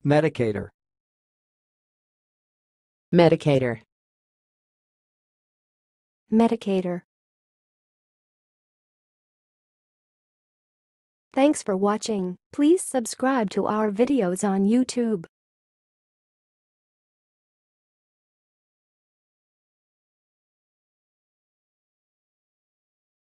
medicator, medicator, medicator. Thanks for watching. Please subscribe to our videos on YouTube.